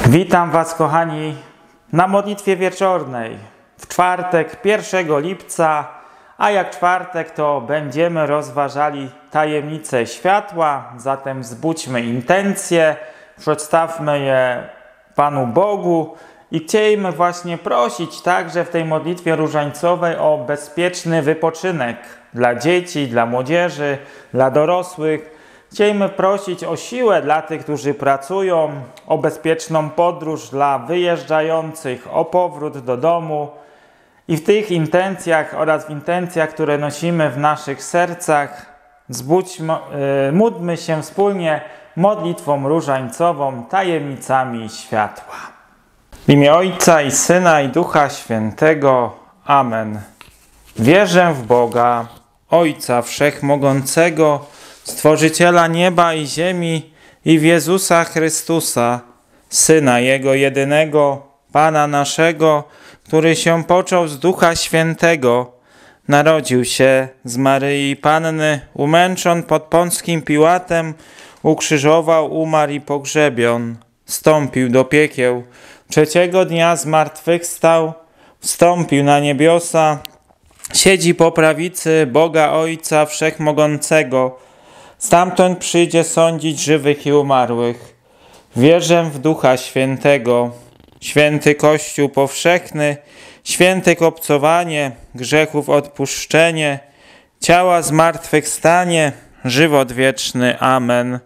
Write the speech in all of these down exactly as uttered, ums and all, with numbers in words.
Witam Was, kochani, na modlitwie wieczornej w czwartek, pierwszego lipca, a jak czwartek, to będziemy rozważali tajemnicę światła, zatem wzbudźmy intencje, przedstawmy je Panu Bogu i chcielibyśmy właśnie prosić także w tej modlitwie różańcowej o bezpieczny wypoczynek dla dzieci, dla młodzieży, dla dorosłych. Chcielibyśmy prosić o siłę dla tych, którzy pracują, o bezpieczną podróż dla wyjeżdżających, o powrót do domu. I w tych intencjach oraz w intencjach, które nosimy w naszych sercach, zbudźmy, yy, módlmy się wspólnie modlitwą różańcową, tajemnicami światła. W imię Ojca i Syna i Ducha Świętego. Amen. Wierzę w Boga, Ojca Wszechmogącego, Stworzyciela nieba i ziemi, i w Jezusa Chrystusa, Syna Jego jedynego, Pana naszego, który się począł z Ducha Świętego, narodził się z Maryi Panny, umęczon pod Pąckim Piłatem, ukrzyżował, umarł i pogrzebion, wstąpił do piekieł, trzeciego dnia zmartwychwstał, wstąpił na niebiosa, siedzi po prawicy Boga Ojca Wszechmogącego, stamtąd przyjdzie sądzić żywych i umarłych. Wierzę w Ducha Świętego, święty Kościół powszechny, święte obcowanie, grzechów odpuszczenie, ciała zmartwychwstanie, żywot wieczny. Amen.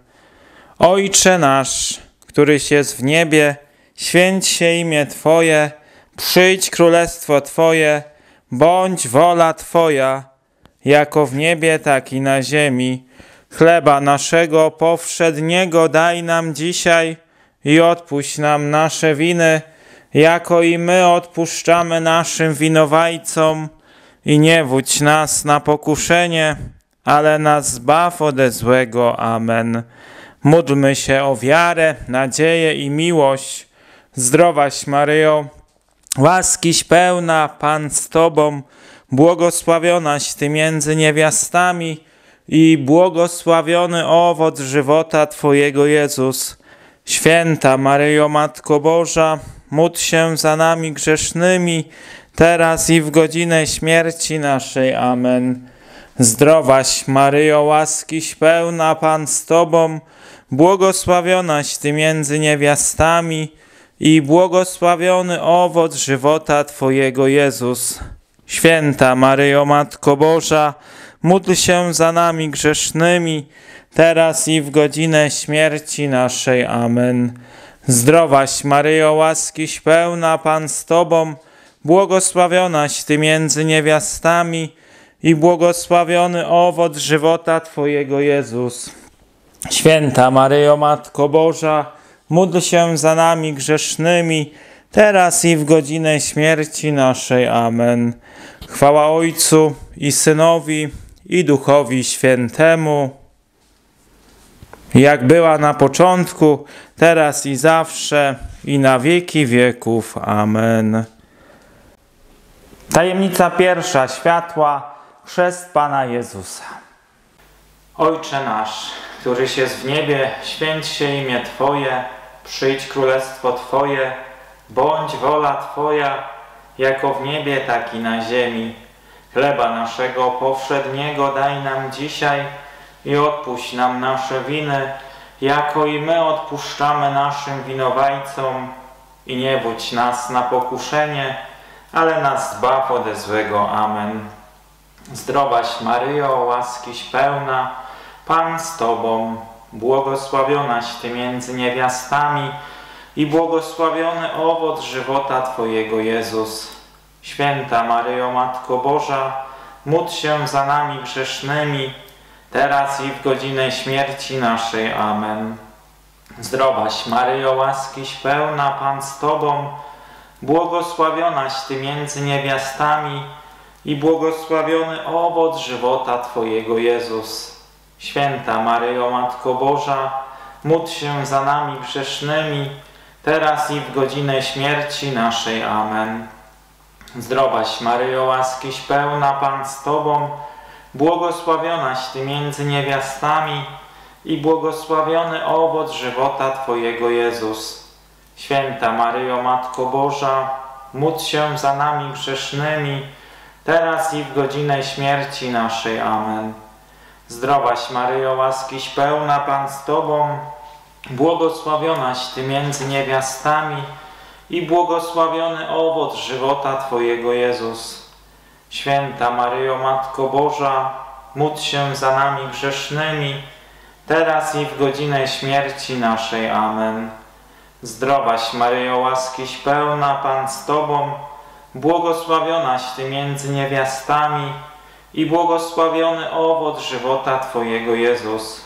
Ojcze nasz, któryś jest w niebie, święć się imię Twoje, przyjdź królestwo Twoje, bądź wola Twoja, jako w niebie, tak i na ziemi. Chleba naszego powszedniego daj nam dzisiaj i odpuść nam nasze winy, jako i my odpuszczamy naszym winowajcom. I nie wódź nas na pokuszenie, ale nas zbaw ode złego. Amen. Módlmy się o wiarę, nadzieję i miłość. Zdrowaś Maryjo, łaskiś pełna, Pan z Tobą, błogosławionaś Ty między niewiastami i błogosławiony owoc żywota Twojego Jezus. Święta Maryjo, Matko Boża, módl się za nami grzesznymi, teraz i w godzinę śmierci naszej. Amen. Zdrowaś Maryjo, łaskiś pełna, Pan z Tobą, błogosławionaś Ty między niewiastami i błogosławiony owoc żywota Twojego Jezus. Święta Maryjo, Matko Boża, módl się za nami grzesznymi, teraz i w godzinę śmierci naszej. Amen. Zdrowaś Maryjo, łaskiś pełna, Pan z Tobą, błogosławionaś Ty między niewiastami i błogosławiony owoc żywota Twojego Jezus. Święta Maryjo, Matko Boża, módl się za nami grzesznymi, teraz i w godzinę śmierci naszej. Amen. Chwała Ojcu i Synowi i Duchowi Świętemu, jak była na początku, teraz i zawsze, i na wieki wieków. Amen. Tajemnica pierwsza światła, chrzest Pana Jezusa. Ojcze nasz, któryś jest w niebie, święć się imię Twoje, przyjdź królestwo Twoje, bądź wola Twoja, jako w niebie, tak i na ziemi. Chleba naszego powszedniego daj nam dzisiaj i odpuść nam nasze winy, jako i my odpuszczamy naszym winowajcom. I nie wódź nas na pokuszenie, ale nas zbaw ode złego. Amen. Zdrowaś Maryjo, łaskiś pełna, Pan z Tobą, błogosławionaś Ty między niewiastami i błogosławiony owoc żywota Twojego Jezus. Święta Maryjo, Matko Boża, módl się za nami grzesznymi, teraz i w godzinę śmierci naszej. Amen. Zdrowaś Maryjo, łaskiś pełna, Pan z Tobą, błogosławionaś Ty między niewiastami i błogosławiony owoc żywota Twojego Jezus. Święta Maryjo, Matko Boża, módl się za nami grzesznymi, teraz i w godzinę śmierci naszej. Amen. Zdrowaś Maryjo, łaskiś pełna, Pan z Tobą, błogosławionaś Ty między niewiastami i błogosławiony owoc żywota Twojego Jezus. Święta Maryjo, Matko Boża, módl się za nami grzesznymi, teraz i w godzinę śmierci naszej. Amen. Zdrowaś Maryjo, łaskiś pełna, Pan z Tobą, błogosławionaś Ty między niewiastami i błogosławiony owoc żywota Twojego, Jezus. Święta Maryjo, Matko Boża, módl się za nami grzesznymi, teraz i w godzinę śmierci naszej. Amen. Zdrowaś Maryjo, łaskiś pełna, Pan z Tobą, błogosławionaś Ty między niewiastami i błogosławiony owoc żywota Twojego, Jezus.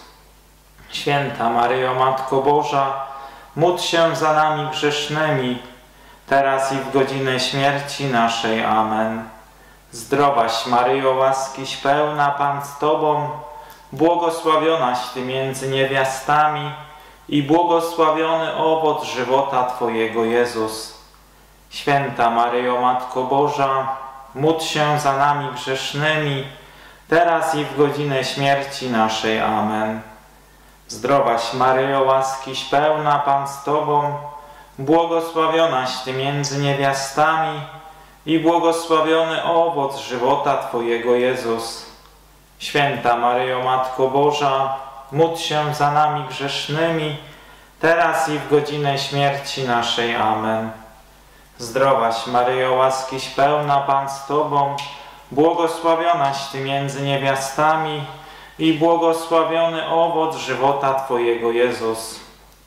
Święta Maryjo, Matko Boża, módl się za nami grzesznymi, teraz i w godzinę śmierci naszej. Amen. Zdrowaś Maryjo, łaskiś pełna, Pan z Tobą, błogosławionaś Ty między niewiastami i błogosławiony owoc żywota Twojego, Jezus. Święta Maryjo, Matko Boża, módl się za nami grzesznymi, teraz i w godzinę śmierci naszej. Amen. Zdrowaś Maryjo, łaskiś pełna, Pan z Tobą, błogosławionaś Ty między niewiastami i błogosławiony owoc żywota Twojego, Jezus. Święta Maryjo, Matko Boża, módl się za nami grzesznymi, teraz i w godzinę śmierci naszej. Amen. Zdrowaś Maryjo, łaskiś pełna, Pan z Tobą, błogosławionaś Ty między niewiastami i błogosławiony owoc żywota Twojego, Jezus.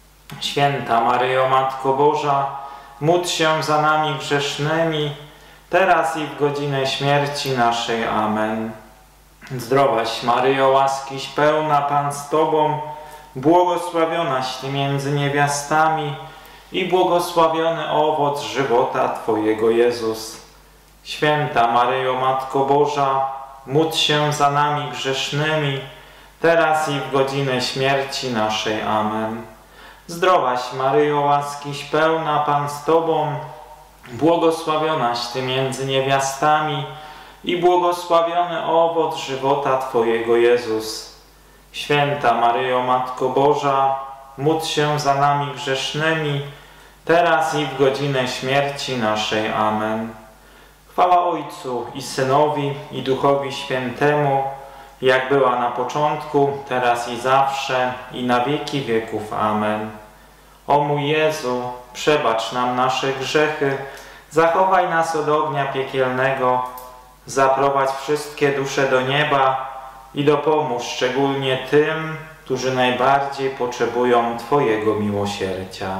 Święta Maryjo, Matko Boża, módl się za nami grzesznymi, teraz i w godzinę śmierci naszej. Amen. Zdrowaś Maryjo, łaskiś pełna, Pan z Tobą, błogosławionaś Ty między niewiastami i błogosławiony owoc żywota Twojego, Jezus. Święta Maryjo, Matko Boża, módl się za nami grzesznymi, teraz i w godzinę śmierci naszej. Amen. Zdrowaś Maryjo, łaskiś pełna, Pan z Tobą, błogosławionaś Ty między niewiastami i błogosławiony owoc żywota Twojego, Jezus. Święta Maryjo, Matko Boża, módl się za nami grzesznymi, teraz i w godzinę śmierci naszej. Amen. Chwała Ojcu i Synowi, i Duchowi Świętemu, jak była na początku, teraz i zawsze, i na wieki wieków. Amen. O mój Jezu, przebacz nam nasze grzechy, zachowaj nas od ognia piekielnego, zaprowadź wszystkie dusze do nieba i dopomóż szczególnie tym, którzy najbardziej potrzebują Twojego miłosierdzia.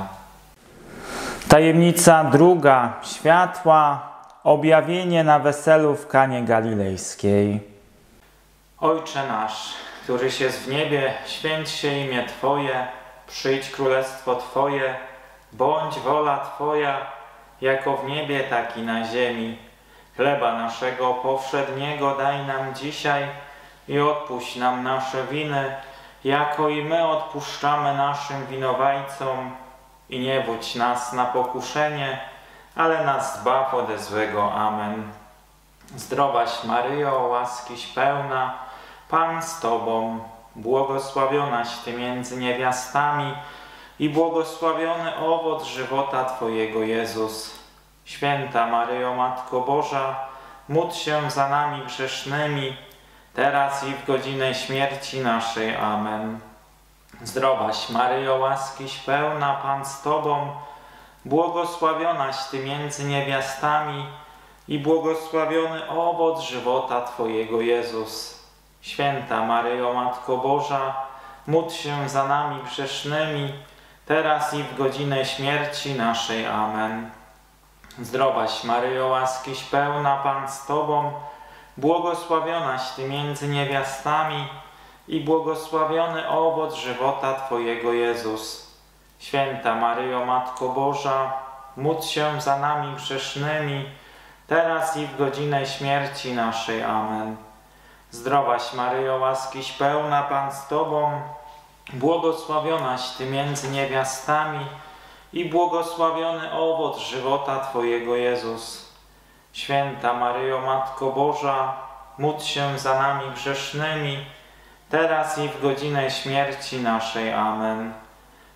Tajemnica druga. Światła. Objawienie na weselu w Kanie Galilejskiej. Ojcze nasz, któryś jest w niebie, święć się imię Twoje, przyjdź królestwo Twoje, bądź wola Twoja, jako w niebie, tak i na ziemi. Chleba naszego powszedniego daj nam dzisiaj i odpuść nam nasze winy, jako i my odpuszczamy naszym winowajcom. I nie wódź nas na pokuszenie, ale nas zbaw ode złego. Amen. Zdrowaś Maryjo, łaskiś pełna, Pan z Tobą, błogosławionaś Ty między niewiastami i błogosławiony owoc żywota Twojego, Jezus. Święta Maryjo, Matko Boża, módl się za nami grzesznymi, teraz i w godzinę śmierci naszej. Amen. Zdrowaś Maryjo, łaskiś pełna, Pan z Tobą, błogosławionaś Ty między niewiastami i błogosławiony owoc żywota Twojego, Jezus. Święta Maryjo, Matko Boża, módl się za nami grzesznymi, teraz i w godzinę śmierci naszej. Amen. Zdrowaś Maryjo, łaskiś pełna, Pan z Tobą, błogosławionaś Ty między niewiastami i błogosławiony owoc żywota Twojego, Jezus. Święta Maryjo, Matko Boża, módl się za nami grzesznymi, teraz i w godzinę śmierci naszej. Amen. Zdrowaś Maryjo, łaskiś pełna, Pan z Tobą, błogosławionaś Ty między niewiastami i błogosławiony owoc żywota Twojego, Jezus. Święta Maryjo, Matko Boża, módl się za nami grzesznymi, teraz i w godzinę śmierci naszej. Amen.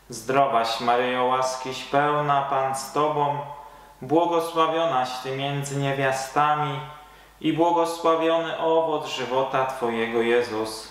Zdrowaś Maryjo, łaskiś pełna, Pan z Tobą, błogosławionaś Ty między niewiastami i błogosławiony owoc żywota Twojego, Jezus.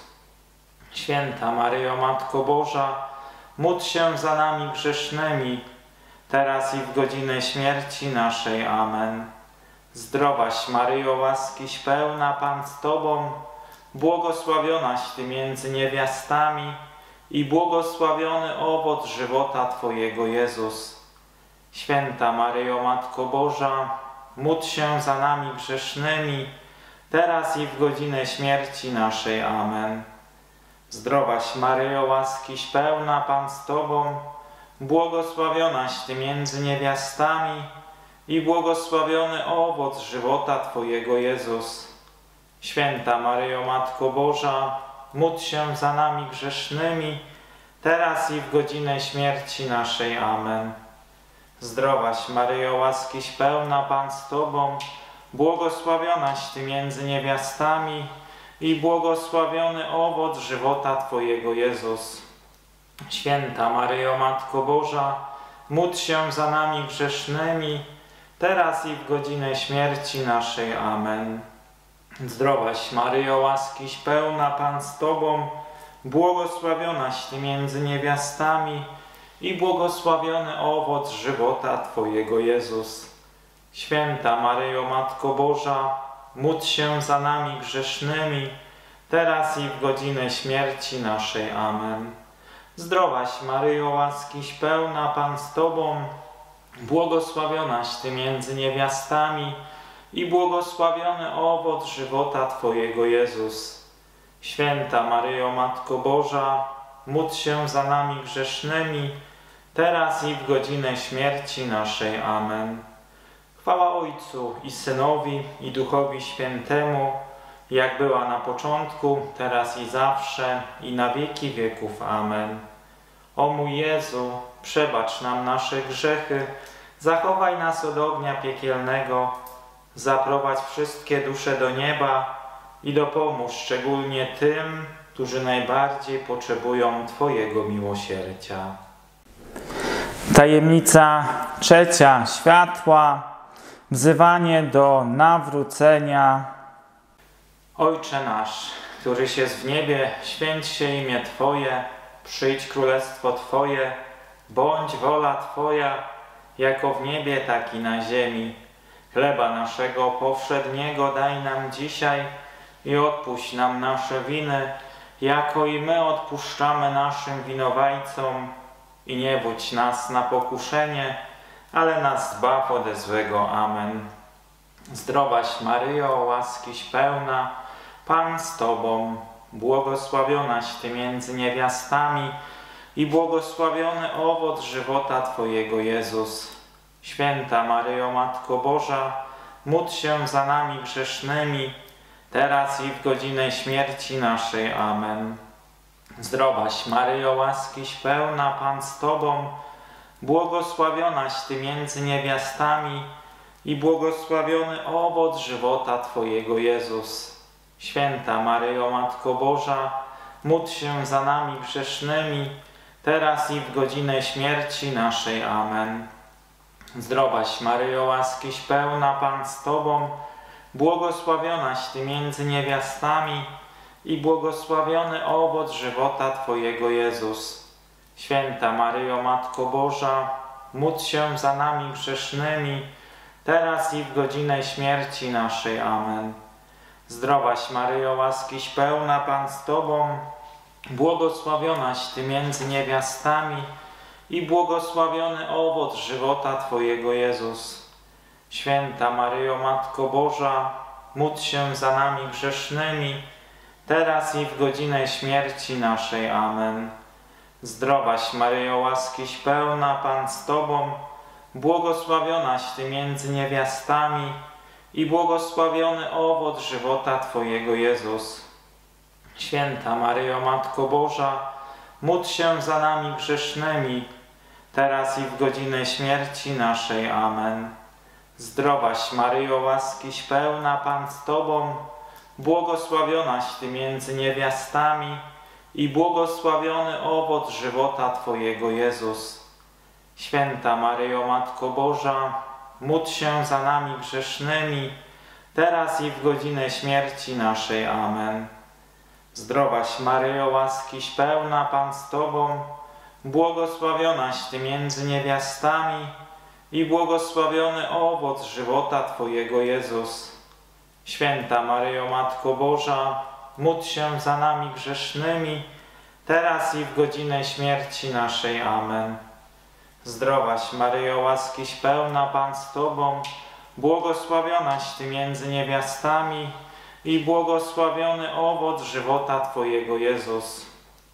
Święta Maryjo, Matko Boża, módl się za nami grzesznymi, teraz i w godzinę śmierci naszej. Amen. Zdrowaś Maryjo, łaskiś pełna, Pan z Tobą, błogosławionaś Ty między niewiastami i błogosławiony owoc żywota Twojego, Jezus. Święta Maryjo, Matko Boża, módl się za nami grzesznymi, teraz i w godzinę śmierci naszej. Amen. Zdrowaś Maryjo, łaskiś pełna, Pan z Tobą, błogosławionaś Ty między niewiastami i błogosławiony owoc żywota Twojego, Jezus. Święta Maryjo, Matko Boża, módl się za nami grzesznymi, teraz i w godzinę śmierci naszej. Amen. Zdrowaś Maryjo, łaskiś pełna, Pan z Tobą, błogosławionaś Ty między niewiastami i błogosławiony owoc żywota Twojego, Jezus. Święta Maryjo, Matko Boża, módl się za nami grzesznymi, teraz i w godzinę śmierci naszej. Amen. Zdrowaś Maryjo, łaskiś pełna, Pan z Tobą, błogosławionaś Ty między niewiastami i błogosławiony owoc żywota Twojego, Jezus. Święta Maryjo, Matko Boża, módl się za nami grzesznymi, teraz i w godzinę śmierci naszej. Amen. Zdrowaś Maryjo, łaskiś pełna, Pan z Tobą, błogosławionaś Ty między niewiastami i błogosławiony owoc żywota Twojego, Jezus. Święta Maryjo, Matko Boża, módl się za nami grzesznymi, teraz i w godzinę śmierci naszej. Amen. Chwała Ojcu i Synowi, i Duchowi Świętemu, jak była na początku, teraz i zawsze, i na wieki wieków. Amen. O mój Jezu, przebacz nam nasze grzechy, zachowaj nas od ognia piekielnego, zaprowadź wszystkie dusze do nieba i dopomóż szczególnie tym, którzy najbardziej potrzebują Twojego miłosierdzia. Tajemnica trzecia, światła, wzywanie do nawrócenia. Ojcze nasz, któryś jest w niebie, święć się imię Twoje, przyjdź królestwo Twoje, bądź wola Twoja, jako w niebie, tak i na ziemi. Chleba naszego powszedniego daj nam dzisiaj i odpuść nam nasze winy, jako i my odpuszczamy naszym winowajcom. I nie wódź nas na pokuszenie, ale nas zbaw ode złego. Amen. Zdrowaś Maryjo, łaskiś pełna, Pan z Tobą, błogosławionaś Ty między niewiastami i błogosławiony owoc żywota Twojego, Jezus. Święta Maryjo, Matko Boża, módl się za nami grzesznymi, teraz i w godzinę śmierci naszej. Amen. Zdrowaś Maryjo, łaskiś pełna, Pan z Tobą, błogosławionaś Ty między niewiastami i błogosławiony owoc żywota Twojego, Jezus. Święta Maryjo, Matko Boża, módl się za nami grzesznymi, teraz i w godzinę śmierci naszej. Amen. Zdrowaś Maryjo, łaskiś pełna, Pan z Tobą, błogosławionaś Ty między niewiastami i błogosławiony owoc żywota Twojego, Jezus. Święta Maryjo, Matko Boża, módl się za nami grzesznymi, teraz i w godzinę śmierci naszej. Amen. Zdrowaś Maryjo, łaskiś pełna, Pan z Tobą, błogosławionaś Ty między niewiastami i błogosławiony owoc żywota Twojego, Jezus. Święta Maryjo, Matko Boża, módl się za nami grzesznymi, teraz i w godzinę śmierci naszej. Amen. Zdrowaś Maryjo, łaskiś pełna, Pan z Tobą, błogosławionaś Ty między niewiastami i błogosławiony owoc żywota Twojego, Jezus. Święta Maryjo, Matko Boża, módl się za nami grzesznymi, teraz i w godzinę śmierci naszej. Amen. Zdrowaś Maryjo, łaskiś pełna, Pan z Tobą, błogosławionaś Ty między niewiastami i błogosławiony owoc żywota Twojego, Jezus. Święta Maryjo, Matko Boża, módl się za nami grzesznymi, teraz i w godzinę śmierci naszej. Amen. Zdrowaś Maryjo, łaskiś pełna, Pan z Tobą, błogosławionaś Ty między niewiastami i błogosławiony owoc żywota Twojego, Jezus. Święta Maryjo, Matko Boża, módl się za nami grzesznymi, teraz i w godzinę śmierci naszej. Amen. Zdrowaś Maryjo, łaskiś pełna, Pan z Tobą, błogosławionaś Ty między niewiastami i błogosławiony owoc żywota Twojego, Jezus. Święta Maryjo, Matko Boża, módl się za nami grzesznymi, teraz i w godzinę śmierci naszej. Amen. Zdrowaś Maryjo, łaskiś pełna, Pan z Tobą, błogosławionaś Ty między niewiastami i błogosławiony owoc żywota Twojego, Jezus.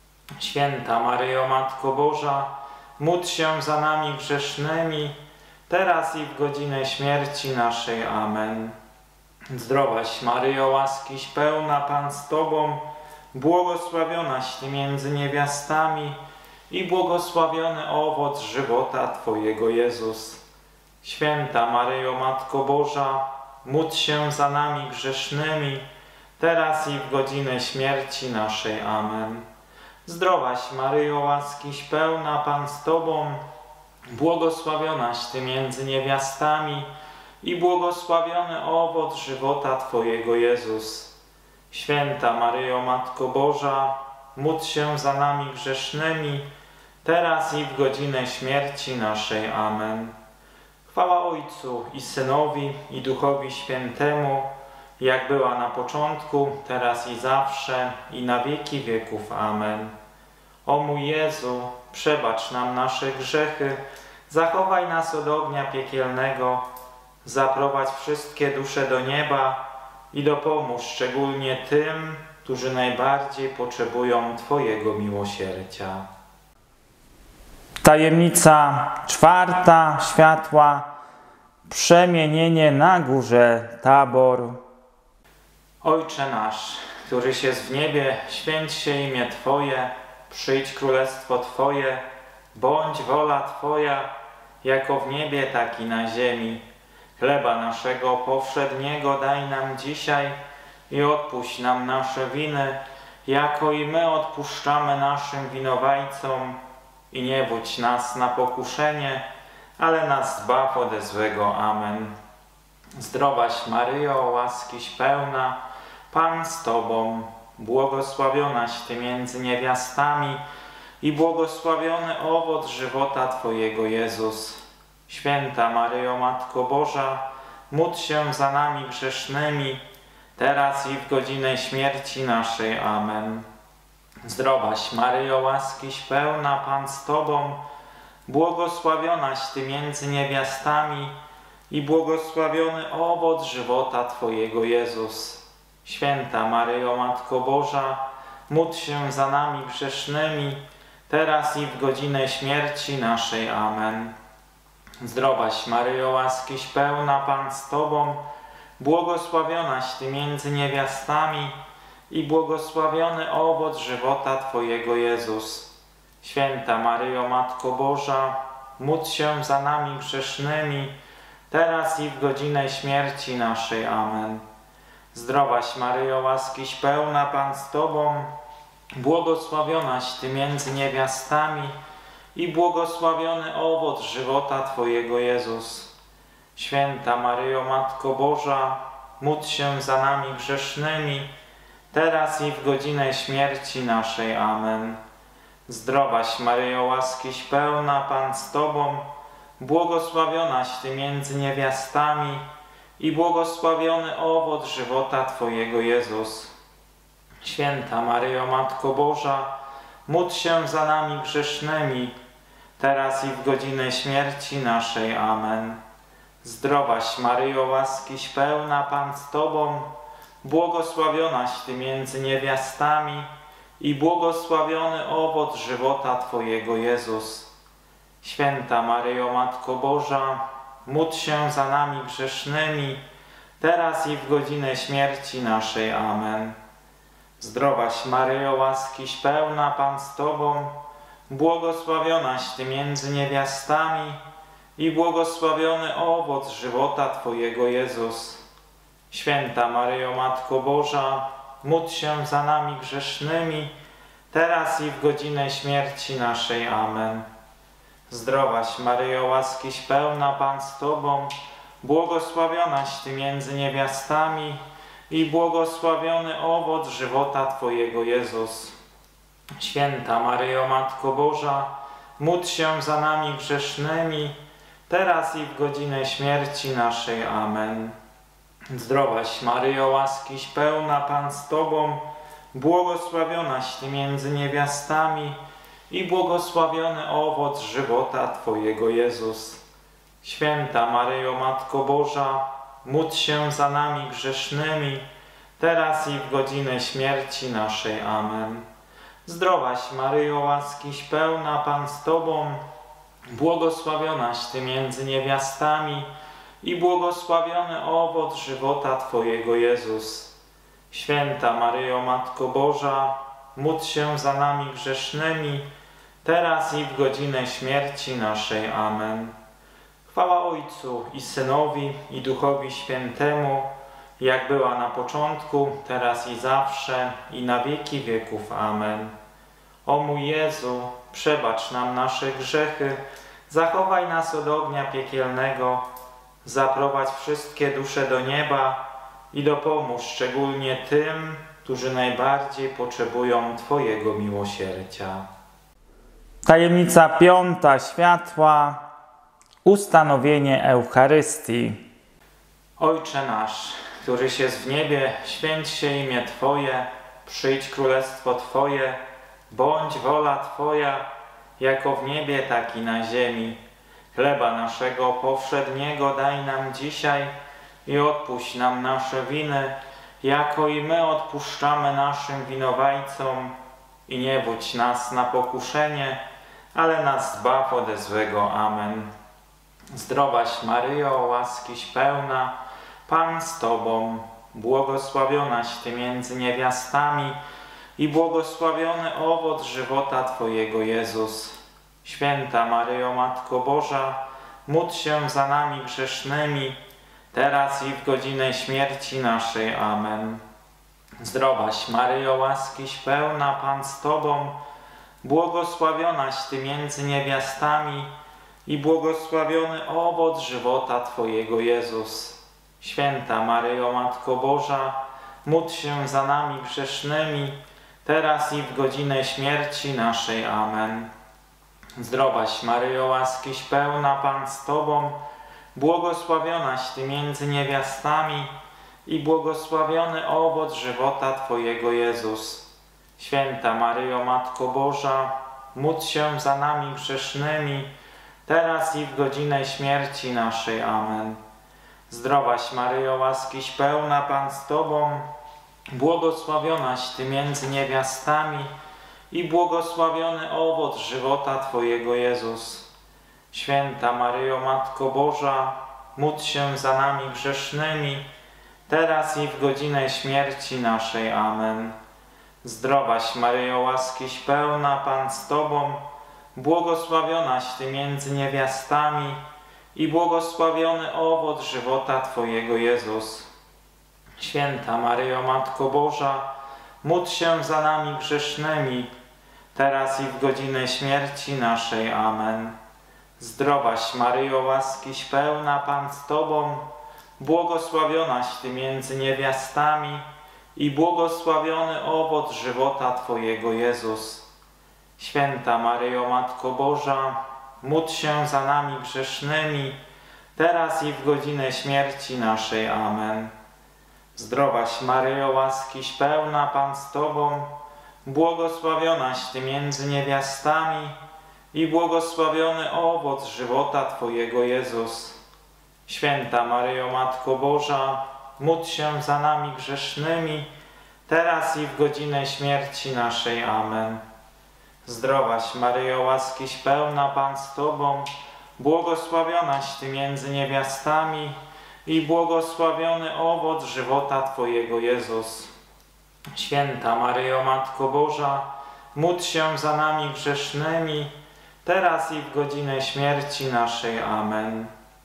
Święta Maryjo, Matko Boża, módl się za nami grzesznymi, teraz i w godzinę śmierci naszej. Amen. Zdrowaś Maryjo, łaskiś pełna, Pan z Tobą, błogosławionaś Ty między niewiastami i błogosławiony owoc żywota Twojego, Jezus. Święta Maryjo, Matko Boża, módl się za nami grzesznymi, teraz i w godzinę śmierci naszej. Amen. Zdrowaś Maryjo, łaskiś pełna, Pan z Tobą, błogosławionaś Ty między niewiastami i błogosławiony owoc żywota Twojego, Jezus. Święta Maryjo, Matko Boża, módl się za nami grzesznymi, teraz i w godzinę śmierci naszej. Amen. Chwała Ojcu i Synowi, i Duchowi Świętemu, jak była na początku, teraz i zawsze, i na wieki wieków. Amen. O mój Jezu, przebacz nam nasze grzechy, zachowaj nas od ognia piekielnego, zaprowadź wszystkie dusze do nieba i dopomóż szczególnie tym, którzy najbardziej potrzebują Twojego miłosierdzia. Tajemnica czwarta światła, przemienienie na górze Tabor. Ojcze nasz, któryś jest w niebie, święć się imię Twoje, przyjdź królestwo Twoje, bądź wola Twoja, jako w niebie, tak i na ziemi. Chleba naszego powszedniego daj nam dzisiaj i odpuść nam nasze winy, jako i my odpuszczamy naszym winowajcom. I nie wódź nas na pokuszenie, ale nas zbaw ode złego. Amen. Zdrowaś Maryjo, łaskiś pełna, Pan z Tobą, błogosławionaś Ty między niewiastami i błogosławiony owoc żywota Twojego, Jezus. Święta Maryjo, Matko Boża, módl się za nami grzesznymi, teraz i w godzinę śmierci naszej. Amen. Zdrowaś Maryjo, łaskiś pełna, Pan z Tobą, błogosławionaś Ty między niewiastami i błogosławiony owoc żywota Twojego, Jezus. Święta Maryjo, Matko Boża, módl się za nami grzesznymi, teraz i w godzinę śmierci naszej. Amen. Zdrowaś Maryjo, łaskiś pełna, Pan z Tobą, błogosławionaś Ty między niewiastami i błogosławiony owoc żywota Twojego, Jezus. Święta Maryjo, Matko Boża, módl się za nami grzesznymi, teraz i w godzinę śmierci naszej. Amen. Zdrowaś Maryjo, łaskiś pełna, Pan z Tobą, błogosławionaś Ty między niewiastami i błogosławiony owoc żywota Twojego, Jezus. Święta Maryjo, Matko Boża, módl się za nami grzesznymi, teraz i w godzinę śmierci naszej. Amen. Zdrowaś Maryjo, łaskiś pełna, Pan z Tobą, błogosławionaś Ty między niewiastami i błogosławiony owoc żywota Twojego, Jezus. Święta Maryjo, Matko Boża, módl się za nami grzesznymi, teraz i w godzinę śmierci naszej. Amen. Zdrowaś Maryjo, łaskiś pełna, Pan z Tobą, błogosławionaś Ty między niewiastami i błogosławiony owoc żywota Twojego, Jezus. Święta Maryjo, Matko Boża, módl się za nami grzesznymi, teraz i w godzinę śmierci naszej. Amen. Zdrowaś Maryjo, łaskiś pełna, Pan z Tobą, błogosławionaś Ty między niewiastami i błogosławiony owoc żywota Twojego, Jezus. Święta Maryjo, Matko Boża, módl się za nami grzesznymi, teraz i w godzinę śmierci naszej. Amen. Zdrowaś Maryjo, łaskiś pełna, Pan z Tobą, błogosławionaś Ty między niewiastami i błogosławiony owoc żywota Twojego, Jezus. Święta Maryjo, Matko Boża, módl się za nami grzesznymi, teraz i w godzinę śmierci naszej. Amen. Zdrowaś Maryjo, łaskiś pełna, Pan z Tobą, błogosławionaś Ty między niewiastami i błogosławiony owoc żywota Twojego, Jezus. Święta Maryjo, Matko Boża, módl się za nami grzesznymi, teraz i w godzinę śmierci naszej. Amen. Zdrowaś Maryjo, łaskiś pełna, Pan z Tobą, błogosławionaś Ty między niewiastami i błogosławiony owoc żywota Twojego, Jezus. Święta Maryjo, Matko Boża, módl się za nami grzesznymi, teraz i w godzinę śmierci naszej. Amen. Chwała Ojcu i Synowi, i Duchowi Świętemu, jak była na początku, teraz i zawsze, i na wieki wieków. Amen. O mój Jezu, przebacz nam nasze grzechy, zachowaj nas od ognia piekielnego, zaprowadź wszystkie dusze do nieba i dopomóż szczególnie tym, którzy najbardziej potrzebują Twojego miłosierdzia. Tajemnica piąta światła, ustanowienie Eucharystii. Ojcze nasz, któryś jest w niebie, święć się imię Twoje, przyjdź królestwo Twoje, bądź wola Twoja, jako w niebie, tak i na ziemi. Chleba naszego powszedniego daj nam dzisiaj i odpuść nam nasze winy, jako i my odpuszczamy naszym winowajcom. I nie wódź nas na pokuszenie, ale nas zbaw ode złego. Amen. Zdrowaś Maryjo, łaskiś pełna, Pan z Tobą, błogosławionaś Ty między niewiastami i błogosławiony owoc żywota Twojego, Jezus. Święta Maryjo, Matko Boża, módl się za nami grzesznymi, teraz i w godzinę śmierci naszej. Amen. Zdrowaś Maryjo, łaskiś pełna, Pan z Tobą, błogosławionaś Ty między niewiastami i błogosławiony owoc żywota Twojego, Jezus. Święta Maryjo, Matko Boża, módl się za nami grzesznymi, teraz i w godzinę śmierci naszej. Amen. Zdrowaś Maryjo, łaskiś pełna, Pan z Tobą, błogosławionaś Ty między niewiastami i błogosławiony owoc żywota Twojego, Jezus. Święta Maryjo, Matko Boża, módl się za nami grzesznymi, teraz i w godzinę śmierci naszej. Amen. Zdrowaś Maryjo, łaskiś pełna, Pan z Tobą, błogosławionaś Ty między niewiastami i błogosławiony owoc żywota Twojego, Jezus. Święta Maryjo, Matko Boża, módl się za nami grzesznymi, teraz i w godzinę śmierci naszej. Amen. Zdrowaś Maryjo, łaskiś pełna, Pan z Tobą, błogosławionaś Ty między niewiastami i błogosławiony owoc żywota Twojego, Jezus. Święta Maryjo, Matko Boża, módl się za nami grzesznymi, teraz i w godzinę śmierci naszej. Amen. Zdrowaś Maryjo, łaskiś pełna, Pan z Tobą, błogosławionaś Ty między niewiastami i błogosławiony owoc żywota Twojego, Jezus. Święta Maryjo, Matko Boża, módl się za nami grzesznymi, teraz i w godzinę śmierci naszej. Amen. Zdrowaś Maryjo, łaskiś pełna, Pan z Tobą, błogosławionaś Ty między niewiastami i błogosławiony owoc żywota Twojego, Jezus. Święta Maryjo, Matko Boża, módl się za nami grzesznymi, teraz i w godzinę śmierci naszej. Amen. Zdrowaś Maryjo, łaskiś pełna, Pan z Tobą, błogosławionaś Ty między niewiastami i błogosławiony owoc żywota Twojego, Jezus. Święta Maryjo, Matko Boża, módl się za nami grzesznymi, teraz i w godzinę śmierci naszej. Amen.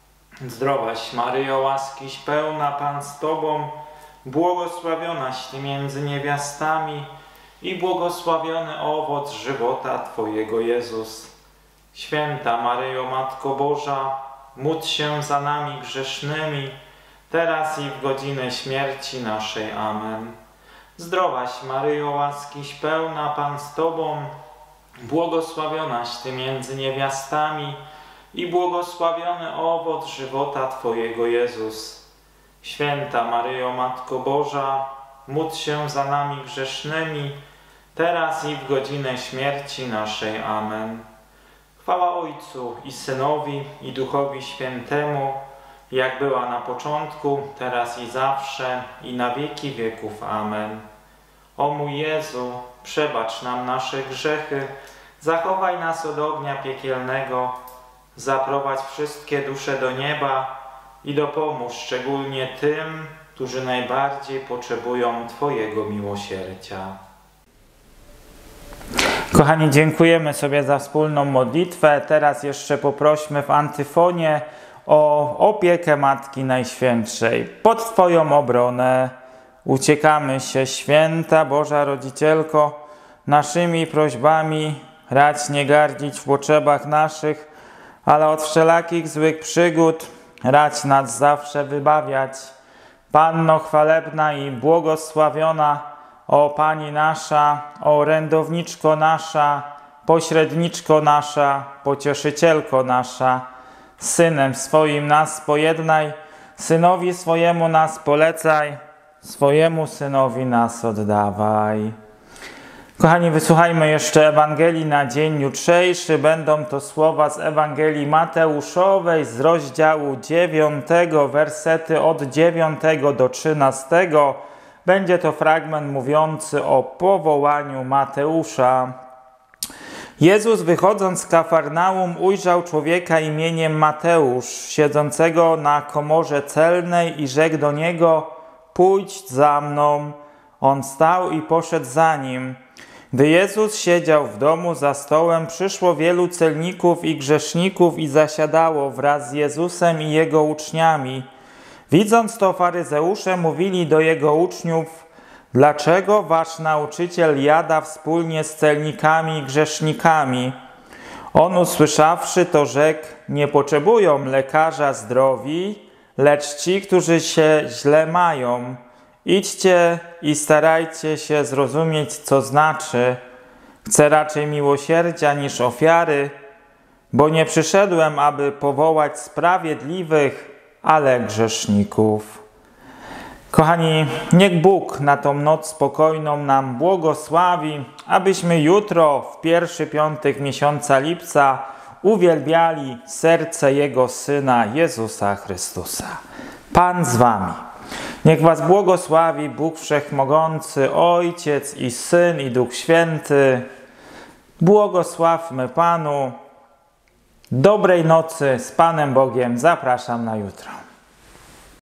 Zdrowaś Maryjo, łaskiś pełna, Pan z Tobą, błogosławionaś Ty między niewiastami i błogosławiony owoc żywota Twojego, Jezus. Święta Maryjo, Matko Boża, módl się za nami grzesznymi, teraz i w godzinę śmierci naszej. Amen. Zdrowaś Maryjo, łaskiś pełna, Pan z Tobą, błogosławionaś Ty między niewiastami i błogosławiony owoc żywota Twojego, Jezus. Święta Maryjo, Matko Boża, módl się za nami grzesznymi, teraz i w godzinę śmierci naszej. Amen. Chwała Ojcu i Synowi, i Duchowi Świętemu, jak była na początku, teraz i zawsze, i na wieki wieków. Amen. O mój Jezu, przebacz nam nasze grzechy, zachowaj nas od ognia piekielnego, zaprowadź wszystkie dusze do nieba i dopomóż szczególnie tym, którzy najbardziej potrzebują Twojego miłosierdzia. Kochani, dziękujemy sobie za wspólną modlitwę. Teraz jeszcze poprośmy w antyfonie o opiekę Matki Najświętszej. Pod Twoją obronę uciekamy się, święta Boża Rodzicielko, naszymi prośbami racz nie gardzić w potrzebach naszych, ale od wszelakich złych przygód racz nas zawsze wybawiać. Panno chwalebna i błogosławiona, o Pani nasza, o orędowniczko nasza, pośredniczko nasza, pocieszycielko nasza, Synem swoim nas pojednaj, Synowi swojemu nas polecaj, swojemu Synowi nas oddawaj. Kochani, wysłuchajmy jeszcze Ewangelii na dzień jutrzejszy. Będą to słowa z Ewangelii Mateuszowej z rozdziału dziewiątego, wersety od dziewiątego do trzynastego. Będzie to fragment mówiący o powołaniu Mateusza. Jezus, wychodząc z Kafarnaum, ujrzał człowieka imieniem Mateusz, siedzącego na komorze celnej i rzekł do niego: pójdź za mną. On stał i poszedł za nim. Gdy Jezus siedział w domu za stołem, przyszło wielu celników i grzeszników i zasiadało wraz z Jezusem i Jego uczniami. Widząc to, faryzeusze mówili do Jego uczniów: dlaczego wasz nauczyciel jada wspólnie z celnikami i grzesznikami? On, usłyszawszy to, rzekł: nie potrzebują lekarza zdrowi, lecz ci, którzy się źle mają. Idźcie i starajcie się zrozumieć, co znaczy: chcę raczej miłosierdzia niż ofiary, bo nie przyszedłem, aby powołać sprawiedliwych, ale grzeszników. Kochani, niech Bóg na tą noc spokojną nam błogosławi, abyśmy jutro, w pierwszy piątek miesiąca lipca, uwielbiali serce Jego Syna Jezusa Chrystusa. Pan z Wami. Niech Was błogosławi Bóg Wszechmogący, Ojciec i Syn i Duch Święty. Błogosławmy Panu. Dobrej nocy z Panem Bogiem. Zapraszam na jutro.